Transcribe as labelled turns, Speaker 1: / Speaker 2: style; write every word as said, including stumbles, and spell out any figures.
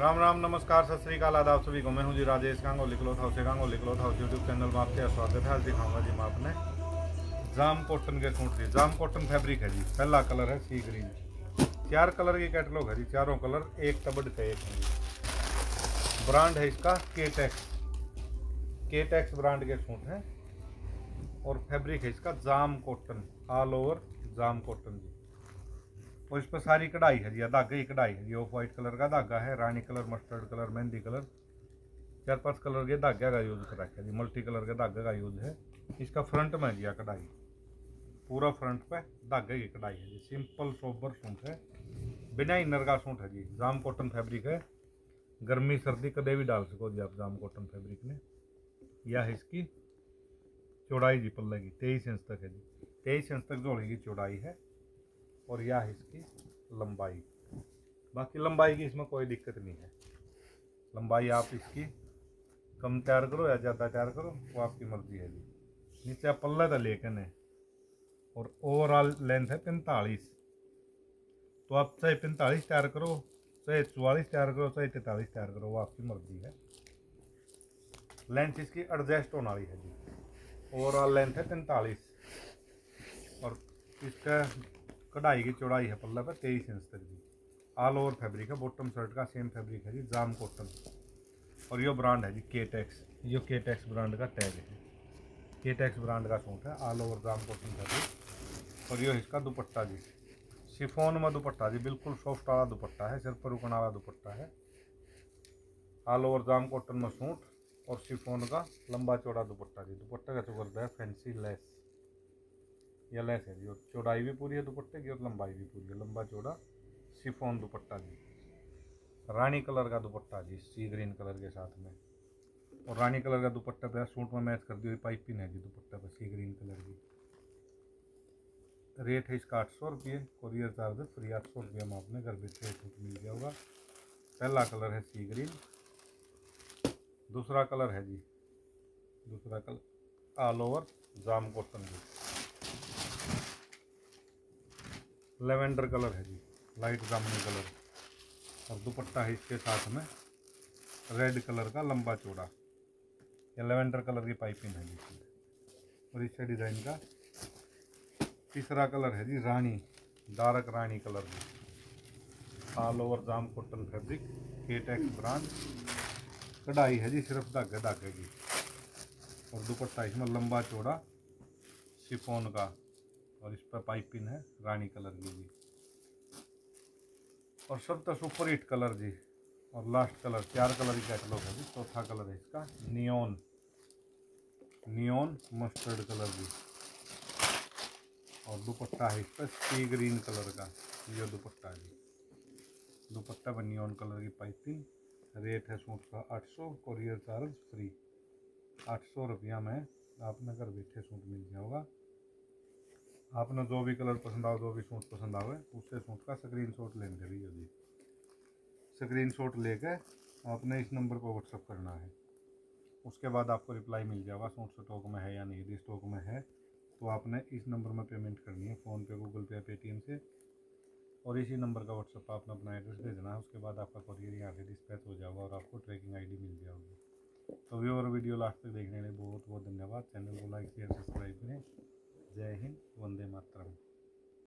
Speaker 1: राम राम, नमस्कार, सत श्रीकाल, आदाब सभी को। मैं हूं जी राजेश गांगुली क्लॉथ हाउस से Ganguly cloth house YouTube channel में आपका स्वागत है। आज दिखाऊंगा जी मैं आपने जाम कॉटन के सूट की। जाम कॉटन फैब्रिक है जी। पहला कलर है सी ग्रीन। चार कलर की कैटलॉग है जी, चारों कलर एक तबड़ का एक है जी। ब्रांड है इसका के टैक्स। के टैक्स ब्रांड के सूट हैं और फैब्रिक है इसका जाम कॉटन, ऑल ओवर जाम कॉटन जी। और इस पर सारी कढ़ाई है जी, धागे की कढ़ाई है जी। ऑफ वाइट कलर का धागा है, रानी कलर, मस्टर्ड कलर, मेहंदी कलर, चार पांच कलर के धागे का यूज कर रखा है जी। मल्टी कलर के धागे का यूज है। इसका फ्रंट में जी कढ़ाई, पूरा फ्रंट पे धागे की कढ़ाई है जी। सिंपल सोबर सूट है, बिना इनर का सूट है जी। जाम कॉटन फैब्रिक है, गर्मी सर्दी कदे भी डाल सको जी आप जाम कॉटन फैब्रिक ने। यह है इसकी चौड़ाई जी, पल्ले की तेईस इंच तक है जी। तेईस इंच तक जोड़ी की चौड़ाई है और यह है इसकी लंबाई। बाकी लंबाई की इसमें कोई दिक्कत नहीं है। लंबाई आप इसकी कम तैयार करो या ज़्यादा तैयार करो, वो आपकी मर्जी है जी। नीचे पल्ले तो लेकिन है और ओवरऑल लेंथ है पैंतालीस। तो आप चाहे पैंतालीस तैयार करो, चाहे चौवालीस तैयार करो, चाहे तैंतालीस तैयार करो, वो आपकी मर्जी है। लेंथ इसकी एडजस्ट होने वाली है जी। ओवरऑल लेंथ है पैंतालीस और इसका कढ़ाई की चौड़ाई है पल्ला पर तेईस इंच तक जी। ऑल ओवर फैब्रिक है, बॉटम शर्ट का सेम फैब्रिक है जी, जाम कॉटन। और ये ब्रांड है जी के टैक्स। ये के टैक्स ब्रांड का टैग है। के टैक्स ब्रांड का सूट है, ऑल ओवर जाम कॉटन फैब्रिक। और ये इसका दुपट्टा जी, शिफॉन में दुपट्टा जी, बिल्कुल सॉफ्ट वाला दुपट्टा है, सिर पर रुकने वाला दुपट्टा है। ऑल ओवर जाम कॉटन में सूट और शिफॉन का लंबा चौड़ा दुपट्टा जी। दुपट्टे का चुकर है फैंसी लेस, यह लेस है जी। और चौड़ाई भी पूरी है दुपट्टे की और लंबाई भी पूरी है, लंबा चौड़ा शिफॉन दुपट्टा जी। रानी कलर का दुपट्टा जी, सी ग्रीन कलर के साथ में। और रानी कलर का दुपट्टा पे सूट में मैच कर दी हुई पाइपिंग है जी दुपट्टा पे, सी ग्रीन कलर की। रेट है इसका आठ सौ रुपये, कोरियर चार्ज फ्री। आठ सौ रुपये में आपने घर बैठे सूट मिल गया होगा। पहला कलर है सी ग्रीन। दूसरा कलर है जी, दूसरा कलर ऑल ओवर जाम कॉटन जी, लेवेंडर कलर है जी, लाइट जामुनी कलर। और दुपट्टा है इसके साथ में रेड कलर का लंबा चौड़ा, या लेवेंडर कलर की पाइपिंग है जी। और इससे डिज़ाइन का तीसरा कलर है जी रानी, डार्क रानी कलर में। ऑल ओवर जाम cotton fabric, K tex brand. कढ़ाई है जी सिर्फ धागे धागे की। और दुपट्टा इसमें लंबा चौड़ा शिफॉन का और इस पर पाइपिंग है रानी कलर की जी। और सब तो सुपर हिट कलर जी। और लास्ट कलर, चार कलर की कैटलॉग है जी। चौथा कलर है इसका नियॉन, नियॉन मस्टर्ड कलर जी। और दुपट्टा है इस पर सी ग्रीन कलर का, ये दुपट्टा है जी। दुपट्टा पर नियॉन कलर की पाइपिंग। रेट है सूट का आठ सौ, कोरियर चार्ज फ्री। आठ सौ रुपया में आपने घर बैठे सूट मिल गया होगा। आपने जो भी कलर पसंद आओ, जो भी सूट पसंद आवे, उससे सूट का स्क्रीनशॉट लेने रही जी। स्क्रीनशॉट लेकर आपने इस नंबर पर व्हाट्सअप करना है। उसके बाद आपको रिप्लाई मिल जाएगा सूट स्टॉक में है या नहीं। यदि स्टॉक में है तो आपने इस नंबर में पेमेंट करनी है, फ़ोन पे, गूगल पे, पेटीएम से। और इसी नंबर का व्हाट्सअप पर आपने अपना एड्रेस भेजना है। उसके बाद आपका कोरियर यहाँ से डिस्पैच हो जाएगा और आपको ट्रैकिंग आईडी मिल जाएगी। तो भी और वीडियो लास्ट तक देखने के लिए बहुत बहुत धन्यवाद। चैनल को लाइक शेयर सब्सक्राइब करें। जय हिंद, वंदे मातरम।